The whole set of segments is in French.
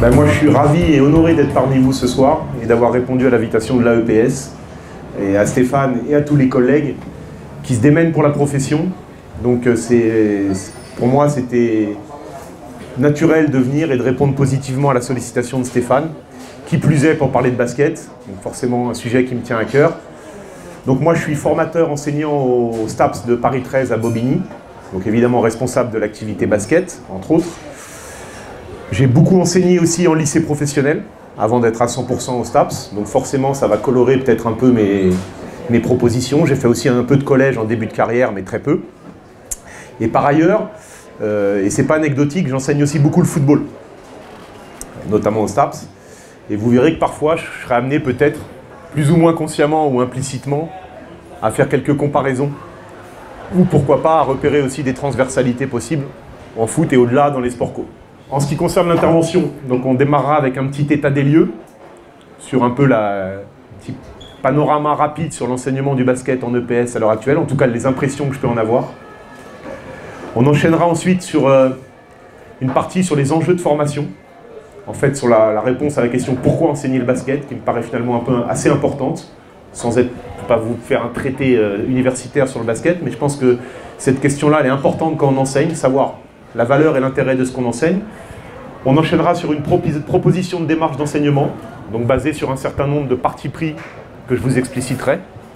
Moi, je suis ravi et honoré d'être parmi vous ce soir et d'avoir répondu à l'invitation de l'AEPS et à Stéphane et à tous les collègues qui se démènent pour la profession. Donc, pour moi, c'était naturel de venir et de répondre positivement à la sollicitation de Stéphane, qui plus est pour parler de basket, donc forcément un sujet qui me tient à cœur. Donc moi, je suis formateur enseignant au STAPS de Paris 13 à Bobigny, donc évidemment responsable de l'activité basket, entre autres. J'ai beaucoup enseigné aussi en lycée professionnel, avant d'être à 100% au STAPS, donc forcément ça va colorer peut-être un peu mes propositions. J'ai fait aussi un peu de collège en début de carrière, mais très peu. Et par ailleurs, et c'est pas anecdotique, j'enseigne aussi beaucoup le football, notamment au STAPS. Et vous verrez que parfois, je serai amené peut-être, plus ou moins consciemment ou implicitement, à faire quelques comparaisons. Ou pourquoi pas à repérer aussi des transversalités possibles en foot et au-delà dans les sports co. En ce qui concerne l'intervention, donc on démarrera avec un petit état des lieux sur un peu un petit panorama rapide sur l'enseignement du basket en EPS à l'heure actuelle, en tout cas les impressions que je peux en avoir. On enchaînera ensuite sur une partie sur les enjeux de formation, en fait sur la réponse à la question pourquoi enseigner le basket, qui me paraît finalement un peu assez importante, sans être, pas vous faire un traité universitaire sur le basket, mais je pense que cette question-là elle est importante quand on enseigne, savoir la valeur et l'intérêt de ce qu'on enseigne. On enchaînera sur une proposition de démarche d'enseignement, donc basée sur un certain nombre de partis pris que je vous expliciterai.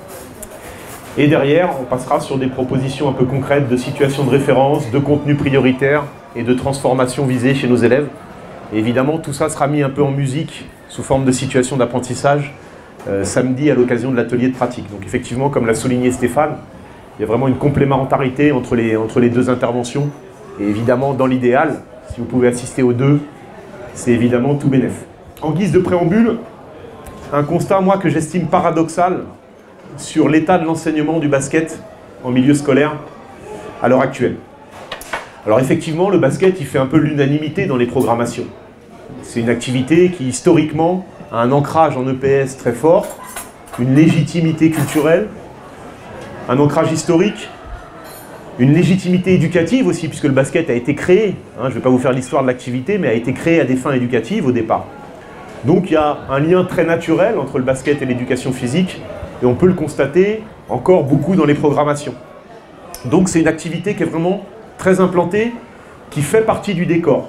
Et derrière, on passera sur des propositions un peu concrètes de situations de référence, de contenu prioritaire et de transformation visée chez nos élèves. Et évidemment, tout ça sera mis un peu en musique sous forme de situation d'apprentissage samedi à l'occasion de l'atelier de pratique. Donc effectivement, comme l'a souligné Stéphane, il y a vraiment une complémentarité entre les deux interventions. Et évidemment, dans l'idéal, si vous pouvez assister aux deux, c'est évidemment tout bénef. En guise de préambule, un constat, moi, que j'estime paradoxal sur l'état de l'enseignement du basket en milieu scolaire à l'heure actuelle. Alors effectivement, le basket, il fait un peu l'unanimité dans les programmations. C'est une activité qui, historiquement, a un ancrage en EPS très fort, une légitimité culturelle, un ancrage historique, une légitimité éducative aussi, puisque le basket a été créé, je ne vais pas vous faire l'histoire de l'activité, mais a été créé à des fins éducatives au départ. Donc il y a un lien très naturel entre le basket et l'éducation physique, et on peut le constater encore beaucoup dans les programmations. Donc c'est une activité qui est vraiment très implantée, qui fait partie du décor.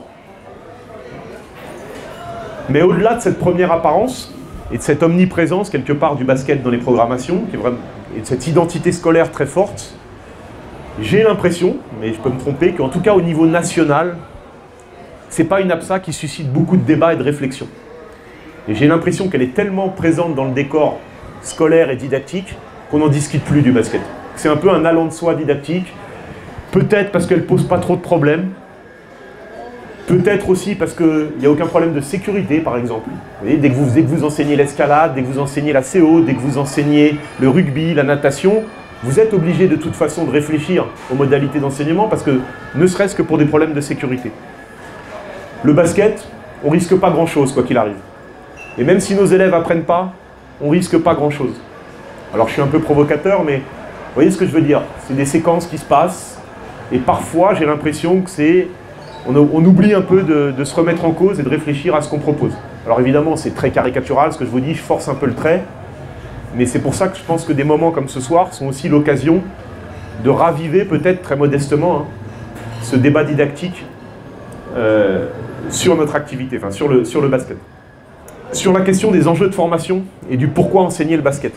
Mais au-delà de cette première apparence, et de cette omniprésence quelque part du basket dans les programmations, et de cette identité scolaire très forte, j'ai l'impression, mais je peux me tromper, qu'en tout cas au niveau national, c'est pas une APSA qui suscite beaucoup de débats et de réflexions. Et j'ai l'impression qu'elle est tellement présente dans le décor scolaire et didactique qu'on n'en discute plus du basket. C'est un peu un allant de soi didactique, peut-être parce qu'elle pose pas trop de problèmes, peut-être aussi parce qu'il n'y a aucun problème de sécurité, par exemple. Vous voyez, dès que vous enseignez l'escalade, dès que vous enseignez la CO, dès que vous enseignez le rugby, la natation, vous êtes obligé de toute façon de réfléchir aux modalités d'enseignement parce que, ne serait-ce que pour des problèmes de sécurité. Le basket, on risque pas grand-chose quoi qu'il arrive. Et même si nos élèves apprennent pas, on risque pas grand-chose. Alors je suis un peu provocateur, mais vous voyez ce que je veux dire? C'est des séquences qui se passent et parfois j'ai l'impression que c'est... On oublie un peu de se remettre en cause et de réfléchir à ce qu'on propose. Alors évidemment, c'est très caricatural ce que je vous dis, je force un peu le trait. Mais c'est pour ça que je pense que des moments comme ce soir sont aussi l'occasion de raviver peut-être très modestement ce débat didactique sur notre activité, enfin sur le basket. Sur la question des enjeux de formation et du pourquoi enseigner le basket.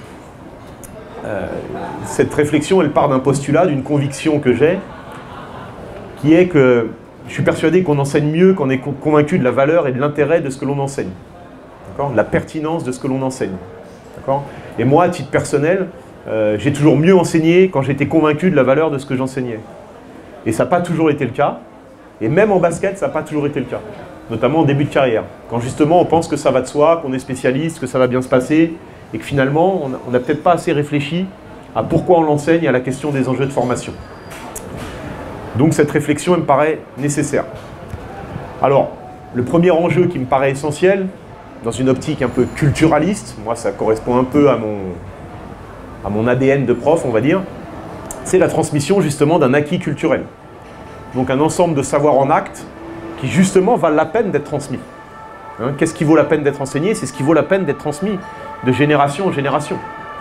Cette réflexion, elle part d'un postulat, d'une conviction que j'ai, qui est que je suis persuadé qu'on enseigne mieux quand on est convaincu de la valeur et de l'intérêt de ce que l'on enseigne. De la pertinence de ce que l'on enseigne. Et moi, à titre personnel, j'ai toujours mieux enseigné quand j'étais convaincu de la valeur de ce que j'enseignais. Et ça n'a pas toujours été le cas. Et même en basket, ça n'a pas toujours été le cas. Notamment en début de carrière. Quand justement on pense que ça va de soi, qu'on est spécialiste, que ça va bien se passer, et que finalement, on n'a peut-être pas assez réfléchi à pourquoi on l'enseigne et à la question des enjeux de formation. Donc cette réflexion, elle me paraît nécessaire. Alors, le premier enjeu qui me paraît essentiel, dans une optique un peu culturaliste, moi ça correspond un peu à mon ADN de prof, on va dire, c'est la transmission justement d'un acquis culturel. Donc un ensemble de savoirs en acte qui justement valent la peine d'être transmis. Hein, qu'est-ce qui vaut la peine d'être enseigné? C'est ce qui vaut la peine d'être transmis de génération en génération.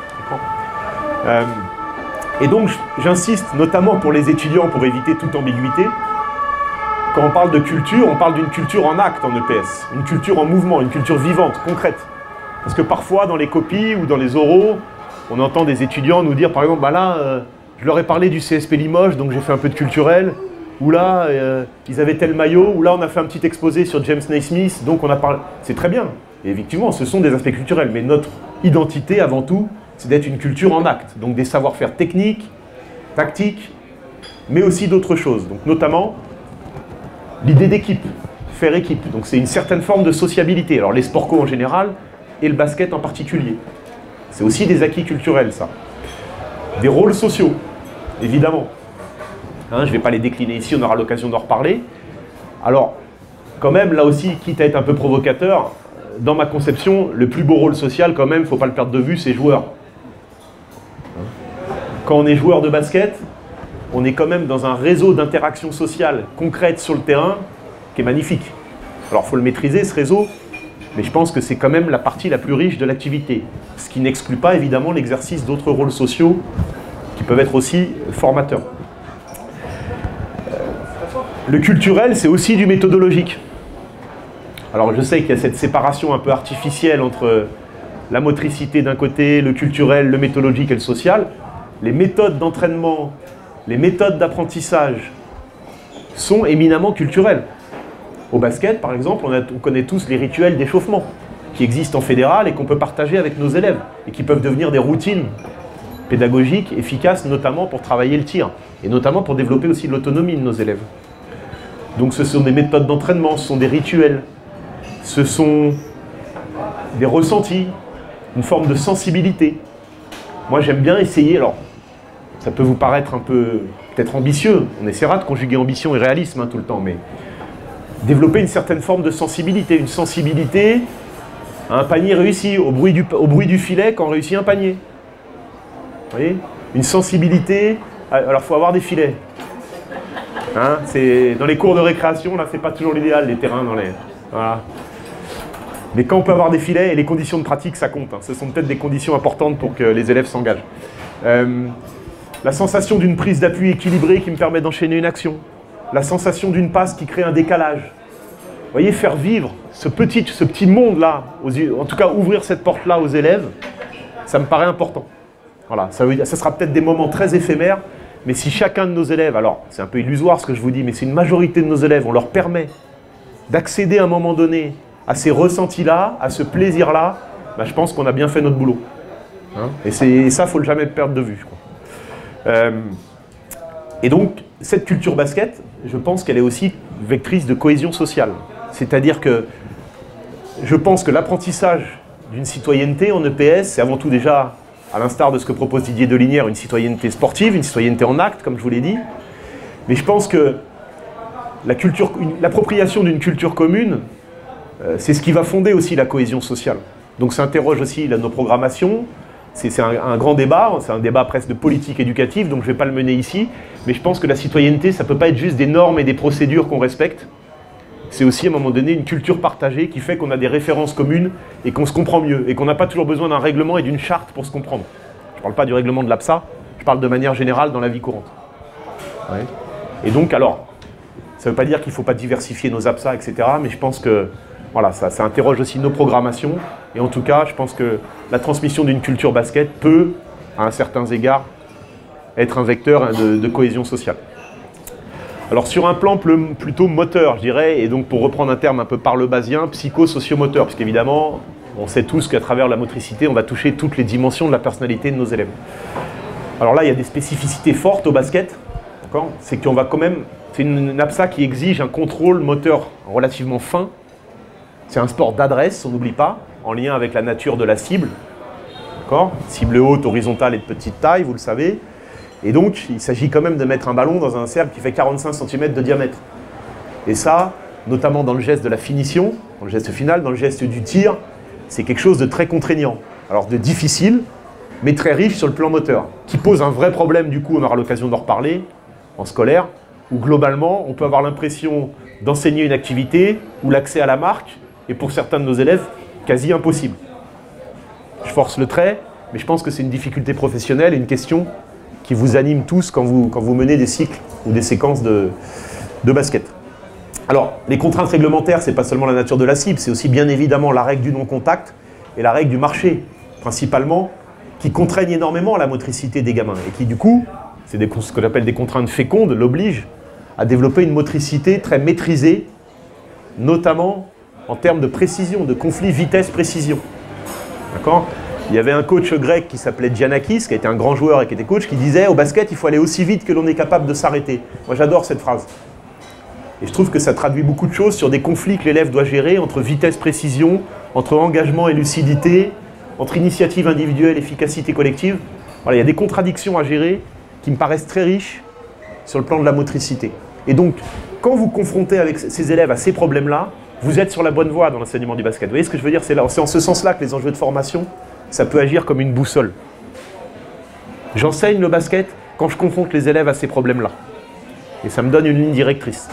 Et donc, j'insiste, notamment pour les étudiants, pour éviter toute ambiguïté, quand on parle de culture, on parle d'une culture en acte en EPS, une culture en mouvement, une culture vivante, concrète. Parce que parfois, dans les copies ou dans les oraux, on entend des étudiants nous dire, par exemple, bah là, je leur ai parlé du CSP Limoges, donc j'ai fait un peu de culturel, ou là, ils avaient tel maillot, ou là, on a fait un petit exposé sur James Naismith, donc on a parlé... C'est très bien. Et effectivement, ce sont des aspects culturels, mais notre identité, avant tout, c'est d'être une culture en acte, donc des savoir-faire techniques, tactiques, mais aussi d'autres choses. Donc notamment, l'idée d'équipe, faire équipe. Donc c'est une certaine forme de sociabilité. Alors les sports co en général, et le basket en particulier. C'est aussi des acquis culturels, ça. Des rôles sociaux, évidemment. Hein, je ne vais pas les décliner ici, on aura l'occasion d'en reparler. Alors, quand même, là aussi, quitte à être un peu provocateur, dans ma conception, le plus beau rôle social, quand même, il ne faut pas le perdre de vue, c'est joueur. Quand on est joueur de basket, on est quand même dans un réseau d'interactions sociales concrètes sur le terrain qui est magnifique. Alors, il faut le maîtriser, ce réseau, mais je pense que c'est quand même la partie la plus riche de l'activité. Ce qui n'exclut pas, évidemment, l'exercice d'autres rôles sociaux qui peuvent être aussi formateurs. Le culturel, c'est aussi du méthodologique. Alors, je sais qu'il y a cette séparation un peu artificielle entre la motricité d'un côté, le culturel, le méthodologique et le social. Les méthodes d'entraînement, les méthodes d'apprentissage sont éminemment culturelles. Au basket, par exemple, on connaît tous les rituels d'échauffement qui existent en fédéral et qu'on peut partager avec nos élèves et qui peuvent devenir des routines pédagogiques efficaces, notamment pour travailler le tir et notamment pour développer aussi l'autonomie de nos élèves. Donc ce sont des méthodes d'entraînement, ce sont des rituels, ce sont des ressentis, une forme de sensibilité. Moi, j'aime bien essayer, alors ça peut vous paraître un peu peut-être ambitieux, on essaiera de conjuguer ambition et réalisme tout le temps, mais développer une certaine forme de sensibilité, une sensibilité à un panier réussi, au bruit du filet quand on réussit un panier. Vous voyez? Une sensibilité, alors il faut avoir des filets. Hein, dans les cours de récréation, là, c'est pas toujours l'idéal, les terrains dans les... Voilà. Mais quand on peut avoir des filets, et les conditions de pratique, ça compte. Hein. Ce sont peut-être des conditions importantes pour que les élèves s'engagent. La sensation d'une prise d'appui équilibrée qui me permet d'enchaîner une action. La sensation d'une passe qui crée un décalage. Vous voyez, faire vivre ce petit monde-là, en tout cas ouvrir cette porte-là aux élèves, ça me paraît important. Voilà, ça sera peut-être des moments très éphémères, mais si chacun de nos élèves, alors c'est un peu illusoire ce que je vous dis, mais si une majorité de nos élèves, on leur permet d'accéder à un moment donné à ces ressentis-là, à ce plaisir-là, ben je pense qu'on a bien fait notre boulot. Hein, et ça, il ne faut jamais perdre de vue. Et donc, cette culture basket, je pense qu'elle est aussi vectrice de cohésion sociale. C'est-à-dire que je pense que l'apprentissage d'une citoyenneté en EPS, c'est avant tout déjà, à l'instar de ce que propose Didier Delinière, une citoyenneté sportive, une citoyenneté en acte, comme je vous l'ai dit. Mais je pense que l'appropriation d'une culture commune, c'est ce qui va fonder aussi la cohésion sociale. Donc ça interroge aussi nos programmations. C'est un grand débat, c'est un débat presque de politique éducative, donc je ne vais pas le mener ici. Mais je pense que la citoyenneté, ça ne peut pas être juste des normes et des procédures qu'on respecte. C'est aussi à un moment donné une culture partagée qui fait qu'on a des références communes et qu'on se comprend mieux. Et qu'on n'a pas toujours besoin d'un règlement et d'une charte pour se comprendre. Je ne parle pas du règlement de l'APSA, je parle de manière générale dans la vie courante. Ouais. Et donc alors, ça ne veut pas dire qu'il ne faut pas diversifier nos APSA, etc. Mais je pense que voilà, ça interroge aussi nos programmations. Et en tout cas, je pense que la transmission d'une culture basket peut, à un certain égard, être un vecteur de cohésion sociale. Alors sur un plan plutôt moteur, je dirais, et donc pour reprendre un terme un peu parlebasien, psycho-sociomoteur, parce qu'évidemment, on sait tous qu'à travers la motricité, on va toucher toutes les dimensions de la personnalité de nos élèves. Alors là, il y a des spécificités fortes au basket, c'est qu'on va quand même, c'est une APSA qui exige un contrôle moteur relativement fin. C'est un sport d'adresse, on n'oublie pas, en lien avec la nature de la cible. Cible haute, horizontale et de petite taille, vous le savez. Et donc, il s'agit quand même de mettre un ballon dans un cercle qui fait 45 cm de diamètre. Et ça, notamment dans le geste de la finition, dans le geste final, dans le geste du tir, c'est quelque chose de très contraignant. Alors de difficile, mais très riche sur le plan moteur, qui pose un vrai problème, du coup, on aura l'occasion d'en reparler, en scolaire, où globalement, on peut avoir l'impression d'enseigner une activité où l'accès à la marque et pour certains de nos élèves, quasi impossible. Je force le trait, mais je pense que c'est une difficulté professionnelle et une question qui vous anime tous quand vous menez des cycles ou des séquences de basket. Alors, les contraintes réglementaires, ce n'est pas seulement la nature de la cible, c'est aussi bien évidemment la règle du non-contact et la règle du marché, principalement, qui contraignent énormément la motricité des gamins et qui, du coup, c'est ce que j'appelle des contraintes fécondes, l'obligent à développer une motricité très maîtrisée, notamment en termes de précision, de conflit vitesse-précision. D'accord ? Il y avait un coach grec qui s'appelait Giannakis, qui a été un grand joueur et qui était coach, qui disait « Au basket, il faut aller aussi vite que l'on est capable de s'arrêter ». Moi, j'adore cette phrase. Et je trouve que ça traduit beaucoup de choses sur des conflits que l'élève doit gérer entre vitesse-précision, entre engagement et lucidité, entre initiative individuelle et efficacité collective. Voilà, il y a des contradictions à gérer qui me paraissent très riches sur le plan de la motricité. Et donc, quand vous confrontez avec ces élèves à ces problèmes-là, vous êtes sur la bonne voie dans l'enseignement du basket. Vous voyez ce que je veux dire? C'est en ce sens-là que les enjeux de formation, ça peut agir comme une boussole. J'enseigne le basket quand je confronte les élèves à ces problèmes-là. Et ça me donne une ligne directrice.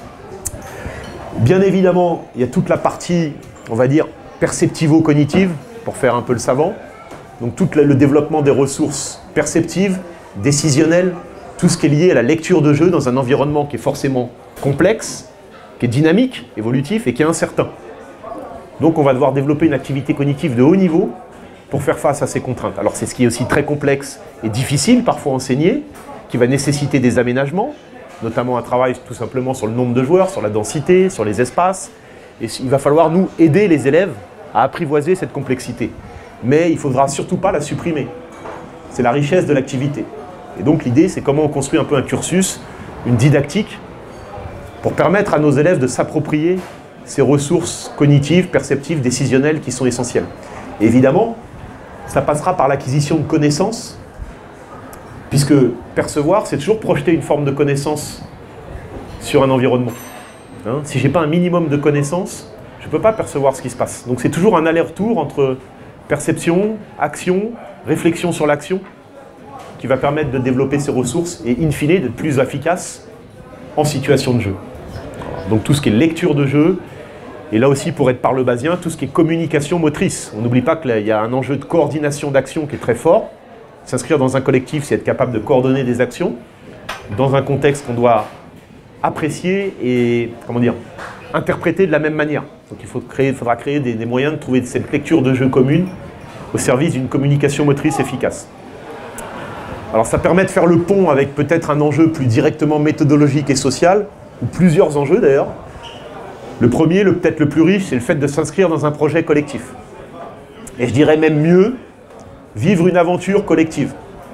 Bien évidemment, il y a toute la partie, on va dire, perceptivo-cognitive, pour faire un peu le savant. Donc tout le développement des ressources perceptives, décisionnelles, tout ce qui est lié à la lecture de jeu dans un environnement qui est forcément complexe, qui est dynamique, évolutif et qui est incertain. Donc on va devoir développer une activité cognitive de haut niveau pour faire face à ces contraintes. Alors c'est ce qui est aussi très complexe et difficile parfois à enseigner, qui va nécessiter des aménagements, notamment un travail tout simplement sur le nombre de joueurs, sur la densité, sur les espaces. Et il va falloir nous aider les élèves à apprivoiser cette complexité. Mais il ne faudra surtout pas la supprimer. C'est la richesse de l'activité. Et donc l'idée, c'est comment on construit un peu un cursus, une didactique, pour permettre à nos élèves de s'approprier ces ressources cognitives, perceptives, décisionnelles qui sont essentielles. Et évidemment, ça passera par l'acquisition de connaissances, puisque percevoir, c'est toujours projeter une forme de connaissance sur un environnement. Hein, si je n'ai pas un minimum de connaissances, je ne peux pas percevoir ce qui se passe. Donc c'est toujours un aller-retour entre perception, action, réflexion sur l'action, qui va permettre de développer ces ressources et, in fine, d'être plus efficace en situation de jeu. Donc tout ce qui est lecture de jeu, et là aussi pour être parlebasien, tout ce qui est communication motrice. On n'oublie pas qu'il y a un enjeu de coordination d'action qui est très fort. S'inscrire dans un collectif, c'est être capable de coordonner des actions dans un contexte qu'on doit apprécier et, comment dire, interpréter de la même manière. Donc il faudra créer des moyens de trouver cette lecture de jeu commune au service d'une communication motrice efficace. Alors ça permet de faire le pont avec peut-être un enjeu plus directement méthodologique et social, ou plusieurs enjeux d'ailleurs. Le premier, peut-être le plus riche, c'est le fait de s'inscrire dans un projet collectif. Et je dirais même mieux, vivre une aventure collective.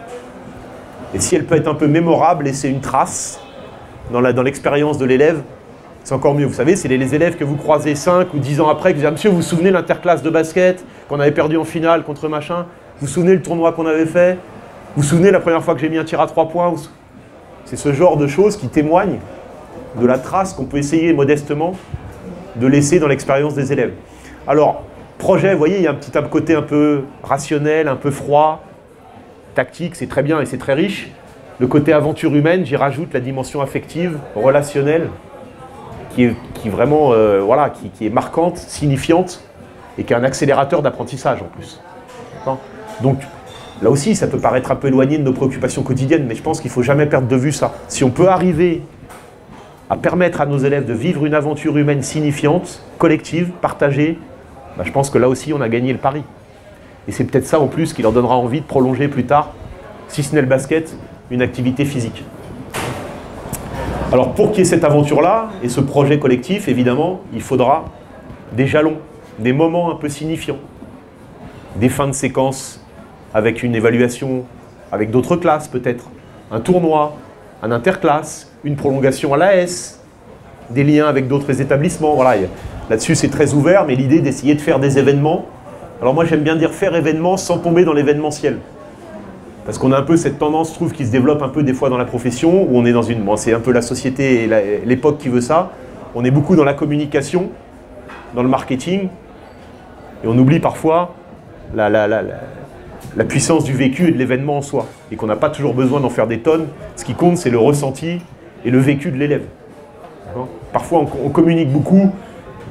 Et si elle peut être un peu mémorable, laisser une trace dans l'expérience de l'élève, c'est encore mieux. Vous savez, c'est les élèves que vous croisez 5 ou 10 ans après, qui vous disent « Monsieur, vous vous souvenez de l'interclasse de basket qu'on avait perdu en finale contre machin? Vous vous souvenez le tournoi qu'on avait fait? Vous vous souvenez la première fois que j'ai mis un tir à 3 points ?» C'est ce genre de choses qui témoignent de la trace qu'on peut essayer modestement de laisser dans l'expérience des élèves. Alors, projet, vous voyez, il y a un petit côté un peu rationnel, un peu froid, tactique, c'est très bien et c'est très riche. Le côté aventure humaine, j'y rajoute la dimension affective, relationnelle, qui est vraiment voilà, qui est marquante, signifiante, et qui est un accélérateur d'apprentissage en plus. Donc, là aussi, ça peut paraître un peu éloigné de nos préoccupations quotidiennes, mais je pense qu'il ne faut jamais perdre de vue ça. Si on peut arriver à permettre à nos élèves de vivre une aventure humaine signifiante, collective, partagée, bah, je pense que là aussi, on a gagné le pari. Et c'est peut-être ça en plus qui leur donnera envie de prolonger plus tard, si ce n'est le basket, une activité physique. Alors pour qu'il y ait cette aventure-là, et ce projet collectif, évidemment, il faudra des jalons, des moments un peu signifiants, des fins de séquence avec une évaluation avec d'autres classes peut-être, un tournoi, un interclasse, une prolongation à l'AS, des liens avec d'autres établissements. Voilà, là-dessus c'est très ouvert, mais l'idée d'essayer de faire des événements. Alors moi j'aime bien dire faire événement sans tomber dans l'événementiel. Parce qu'on a un peu cette tendance, je trouve, qui se développe un peu des fois dans la profession, où on est dans une... Bon, c'est un peu la société et l'époque qui veut ça. On est beaucoup dans la communication, dans le marketing, et on oublie parfois la puissance du vécu et de l'événement en soi, et qu'on n'a pas toujours besoin d'en faire des tonnes. Ce qui compte, c'est le ressenti et le vécu de l'élève. Parfois, on communique beaucoup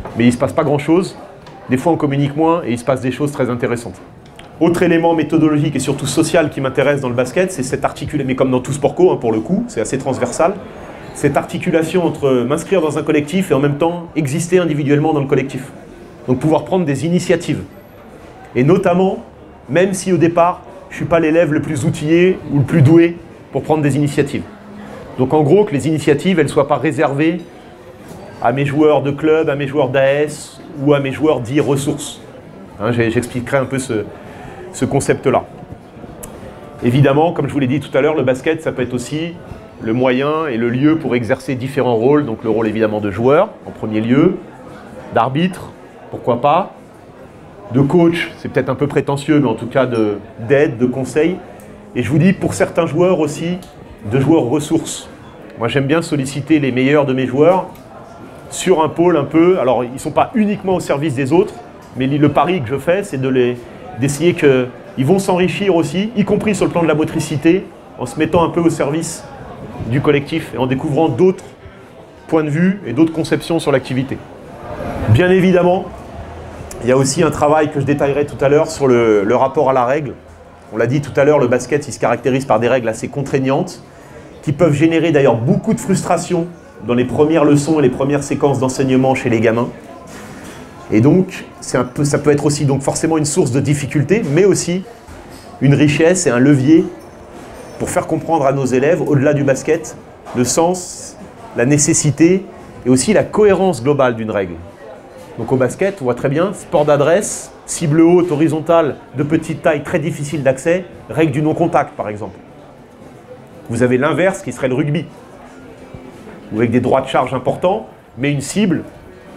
mais il ne se passe pas grand-chose. Des fois, on communique moins et il se passe des choses très intéressantes. Autre élément méthodologique et surtout social qui m'intéresse dans le basket, c'est cette articulation, mais comme dans tout sport co, hein, pour le coup, c'est assez transversal, cette articulation entre m'inscrire dans un collectif et en même temps exister individuellement dans le collectif. Donc pouvoir prendre des initiatives. Et notamment, même si au départ, je ne suis pas l'élève le plus outillé ou le plus doué pour prendre des initiatives. Donc en gros, que les initiatives, elles ne soient pas réservées à mes joueurs de club, à mes joueurs d'AS ou à mes joueurs dits ressources. Hein, j'expliquerai un peu ce concept-là. Évidemment, comme je vous l'ai dit tout à l'heure, le basket, ça peut être aussi le moyen et le lieu pour exercer différents rôles. Donc le rôle évidemment de joueur, en premier lieu, d'arbitre, pourquoi pas, de coach, c'est peut-être un peu prétentieux, mais en tout cas d'aide, de conseil. Et je vous dis, pour certains joueurs aussi, de joueurs ressources. Moi, j'aime bien solliciter les meilleurs de mes joueurs sur un pôle un peu. Alors, ils ne sont pas uniquement au service des autres, mais le pari que je fais, c'est d'essayer qu'ils vont s'enrichir aussi, y compris sur le plan de la motricité, en se mettant un peu au service du collectif et en découvrant d'autres points de vue et d'autres conceptions sur l'activité. Bien évidemment, il y a aussi un travail que je détaillerai tout à l'heure sur le rapport à la règle. On l'a dit tout à l'heure, le basket, il se caractérise par des règles assez contraignantes qui peuvent générer d'ailleurs beaucoup de frustration dans les premières leçons et les premières séquences d'enseignement chez les gamins. Et donc, ça peut être aussi donc forcément une source de difficulté, mais aussi une richesse et un levier pour faire comprendre à nos élèves, au-delà du basket, le sens, la nécessité et aussi la cohérence globale d'une règle. Donc au basket, on voit très bien, sport d'adresse, cible haute, horizontale, de petite taille, très difficile d'accès, règle du non-contact par exemple. Vous avez l'inverse qui serait le rugby, avec des droits de charge importants, mais une cible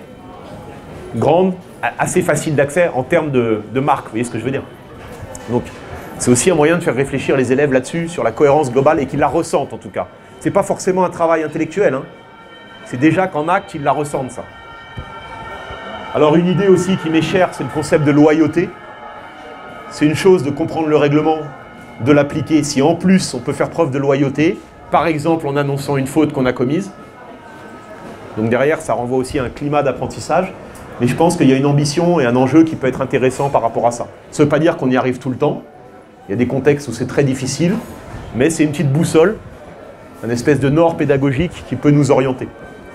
grande, assez facile d'accès en termes de marque, vous voyez ce que je veux dire. Donc c'est aussi un moyen de faire réfléchir les élèves là-dessus, sur la cohérence globale, et qu'ils la ressentent en tout cas. Ce n'est pas forcément un travail intellectuel, hein. C'est déjà qu'en acte, ils la ressentent ça. Alors une idée aussi qui m'est chère, c'est le concept de loyauté. C'est une chose de comprendre le règlement, de l'appliquer si en plus on peut faire preuve de loyauté, par exemple en annonçant une faute qu'on a commise. Donc derrière, ça renvoie aussi à un climat d'apprentissage. Mais je pense qu'il y a une ambition et un enjeu qui peut être intéressant par rapport à ça. Ça ne veut pas dire qu'on y arrive tout le temps. Il y a des contextes où c'est très difficile, mais c'est une petite boussole, une espèce de nord pédagogique qui peut nous orienter.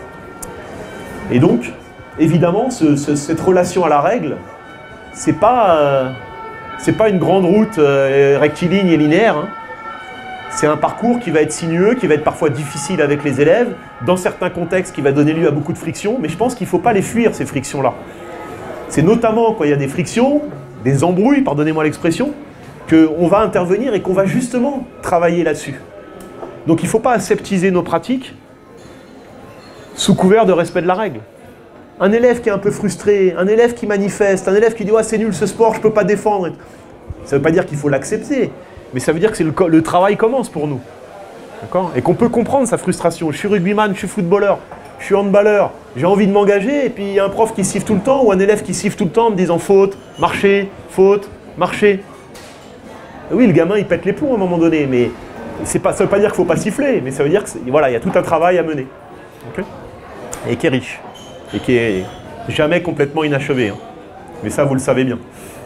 Et donc, évidemment, cette relation à la règle, c'est pas une grande route rectiligne et linéaire. Hein. C'est un parcours qui va être sinueux, qui va être parfois difficile avec les élèves, dans certains contextes qui va donner lieu à beaucoup de frictions, mais je pense qu'il ne faut pas les fuir, ces frictions-là. C'est notamment quand il y a des frictions, des embrouilles, pardonnez-moi l'expression, qu'on va intervenir et qu'on va justement travailler là-dessus. Donc il ne faut pas aseptiser nos pratiques sous couvert de respect de la règle. Un élève qui est un peu frustré, un élève qui manifeste, un élève qui dit « Ah, c'est nul ce sport, je ne peux pas défendre », ça ne veut pas dire qu'il faut l'accepter, mais ça veut dire que le travail commence pour nous. Et qu'on peut comprendre sa frustration. Je suis rugbyman, je suis footballeur, je suis handballeur, j'ai envie de m'engager, et puis il y a un prof qui siffle tout le temps, ou un élève qui siffle tout le temps en me disant « Faute, marcher, faute, marcher ». Oui, le gamin, il pète les plombs à un moment donné, mais ça ne veut pas dire qu'il ne faut pas siffler, mais ça veut dire qu'il voilà, y a tout un travail à mener. Okay, et qui est riche, et qui est jamais complètement inachevé. Hein. Mais ça, vous le savez bien.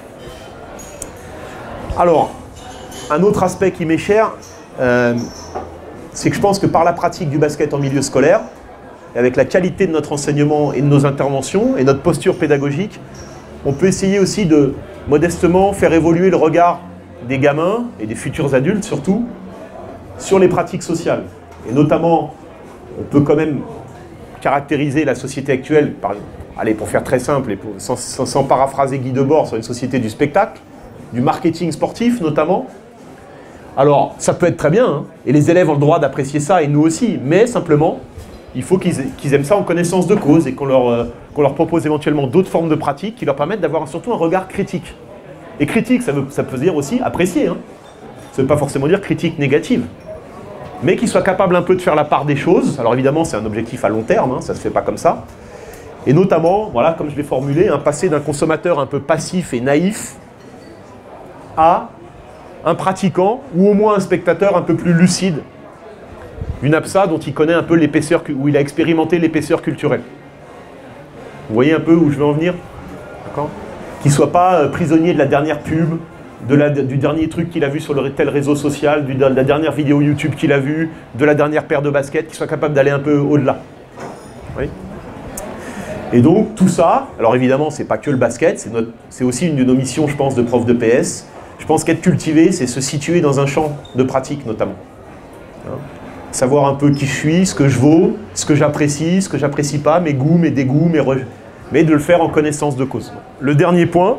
Alors, un autre aspect qui m'est cher, c'est que je pense que par la pratique du basket en milieu scolaire, et avec la qualité de notre enseignement et de nos interventions, et notre posture pédagogique, on peut essayer aussi de, modestement, faire évoluer le regard des gamins, et des futurs adultes surtout, sur les pratiques sociales. Et notamment, on peut quand même caractériser la société actuelle, allez, pour faire très simple, et sans paraphraser Guy Debord, sur une société du spectacle, du marketing sportif notamment. Alors, ça peut être très bien, hein, et les élèves ont le droit d'apprécier ça, et nous aussi, mais simplement, il faut qu'ils aiment ça en connaissance de cause, et qu'on leur propose éventuellement d'autres formes de pratiques qui leur permettent d'avoir surtout un regard critique. Et critique, ça peut dire aussi apprécier. Hein. Ça ne veut pas forcément dire critique négative. Mais qu'ils soient capables un peu de faire la part des choses. Alors évidemment, c'est un objectif à long terme, hein, ça ne se fait pas comme ça. Et notamment, voilà, comme je l'ai formulé, passer d'un consommateur un peu passif et naïf à un pratiquant ou au moins un spectateur un peu plus lucide d'une APSA dont il connaît un peu l'épaisseur, où il a expérimenté l'épaisseur culturelle. Vous voyez un peu où je veux en venir? D'accord? Qu'il ne soit pas prisonnier de la dernière pub, du dernier truc qu'il a vu sur tel réseau social, de la dernière vidéo YouTube qu'il a vue, de la dernière paire de baskets, qu'il soit capable d'aller un peu au-delà. Oui. Et donc tout ça, alors évidemment c'est pas que le basket, c'est aussi une de nos missions je pense de prof de PS. Je pense qu'être cultivé c'est se situer dans un champ de pratique notamment. Hein? Savoir un peu qui je suis, ce que je vaux, ce que j'apprécie pas, mes goûts, mes dégoûts, mais de le faire en connaissance de cause. Le dernier point,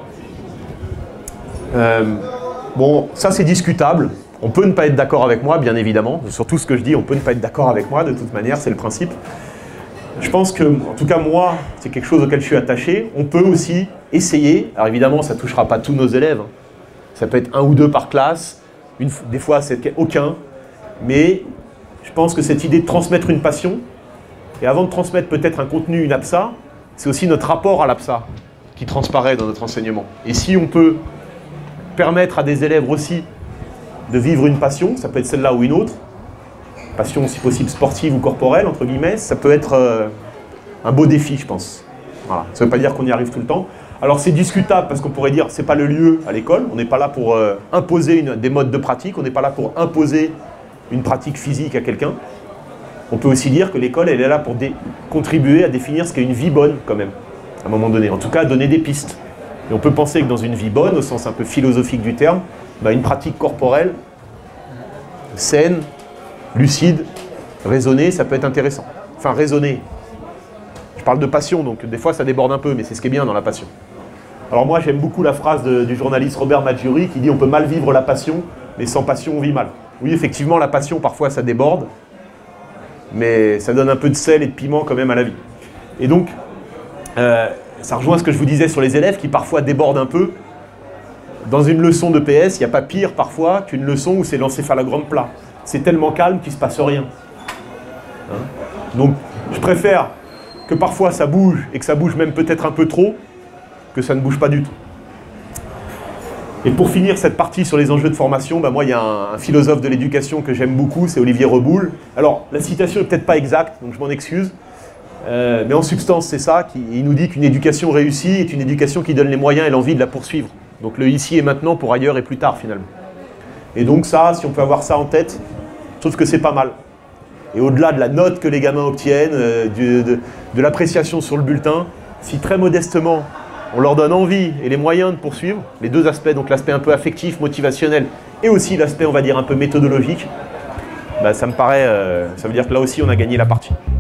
bon ça c'est discutable, on peut ne pas être d'accord avec moi bien évidemment, sur tout ce que je dis on peut ne pas être d'accord avec moi de toute manière, c'est le principe. Je pense que, en tout cas moi, c'est quelque chose auquel je suis attaché. On peut aussi essayer, alors évidemment ça ne touchera pas tous nos élèves, hein. Ça peut être 1 ou 2 par classe, des fois c'est aucun, mais je pense que cette idée de transmettre une passion, et avant de transmettre peut-être un contenu, une APSA, c'est aussi notre rapport à l'APSA qui transparaît dans notre enseignement. Et si on peut permettre à des élèves aussi de vivre une passion, ça peut être celle-là ou une autre, passion si possible sportive ou corporelle, entre guillemets, ça peut être un beau défi, je pense. Voilà. Ça ne veut pas dire qu'on y arrive tout le temps. Alors c'est discutable parce qu'on pourrait dire que ce n'est pas le lieu à l'école, on n'est pas là pour imposer des modes de pratique, on n'est pas là pour imposer une pratique physique à quelqu'un. On peut aussi dire que l'école, elle est là pour contribuer à définir ce qu'est une vie bonne quand même, à un moment donné. En tout cas, donner des pistes. Et on peut penser que dans une vie bonne, au sens un peu philosophique du terme, bah, une pratique corporelle saine, lucide, raisonnée, ça peut être intéressant. Enfin, raisonnée. Je parle de passion, donc des fois ça déborde un peu, mais c'est ce qui est bien dans la passion. Alors moi, j'aime beaucoup la phrase du journaliste Robert Maggiuri qui dit « On peut mal vivre la passion, mais sans passion, on vit mal ». Oui, effectivement, la passion, parfois, ça déborde, mais ça donne un peu de sel et de piment quand même à la vie. Et donc, ça rejoint ce que je vous disais sur les élèves qui parfois débordent un peu. Dans une leçon de PS, il n'y a pas pire parfois qu'une leçon où c'est l'encéphalogramme plat. C'est tellement calme qu'il ne se passe rien. Hein? Donc, je préfère que parfois ça bouge, et que ça bouge même peut-être un peu trop, que ça ne bouge pas du tout. Et pour finir cette partie sur les enjeux de formation, bah moi il y a un philosophe de l'éducation que j'aime beaucoup, c'est Olivier Reboul. Alors, la citation n'est peut-être pas exacte, donc je m'en excuse, mais en substance c'est ça, il nous dit qu'une éducation réussie est une éducation qui donne les moyens et l'envie de la poursuivre. Donc le ici et maintenant pour ailleurs et plus tard finalement. Et donc ça, si on peut avoir ça en tête, je trouve que c'est pas mal. Et au-delà de la note que les gamins obtiennent, de l'appréciation sur le bulletin, si très modestement on leur donne envie et les moyens de poursuivre, les deux aspects, donc l'aspect un peu affectif, motivationnel, et aussi l'aspect, on va dire, un peu méthodologique, bah ça me paraît, ça veut dire que là aussi on a gagné la partie.